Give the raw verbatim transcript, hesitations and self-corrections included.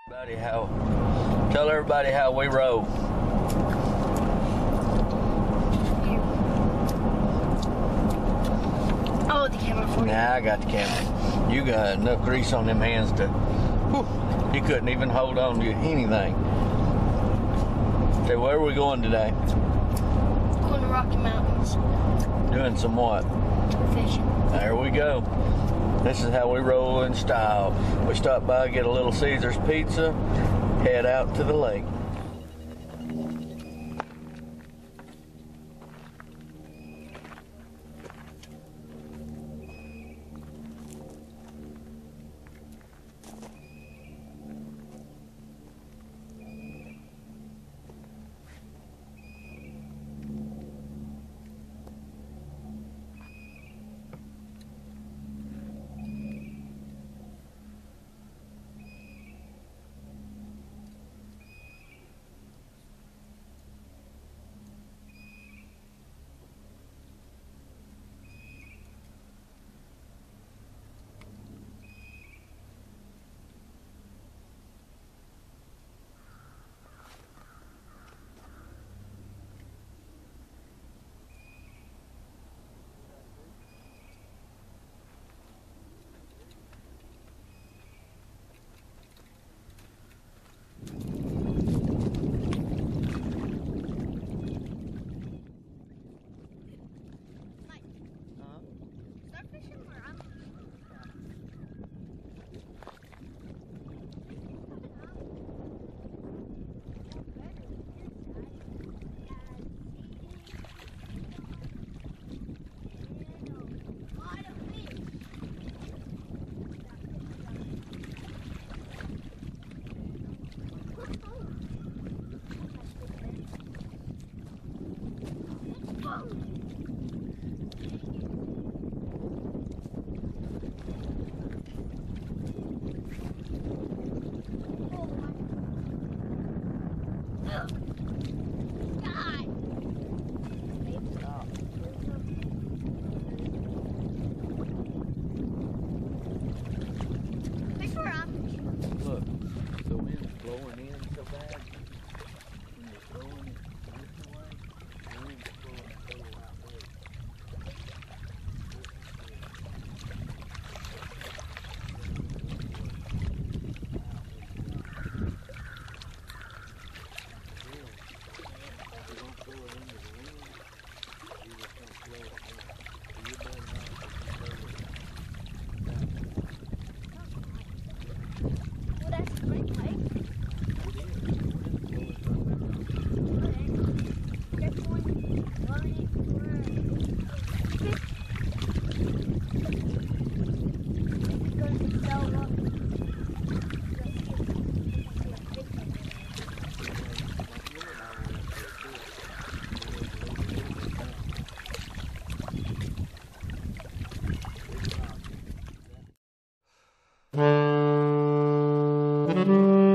Everybody how, tell everybody how we roll. Oh, the camera for you. Nah, I got the camera. You got enough grease on them hands to, whew, you couldn't even hold on to anything. So where are we going today? Going to Rocky Mountains. Doing some what? Fishing. There we go. This is how we roll in style. We stop by, get a little Caesar's pizza, head out to the lake. Look, the wind's blowing in so bad. When you're throwing it this way, the wind's blowing it total out there. You don't throw it into the wind, you just don't throw it in. So you better not throw it down. Well, that's a great lake. It is. The wind's blowing right now. They're going running It's going to sell up. Thank you.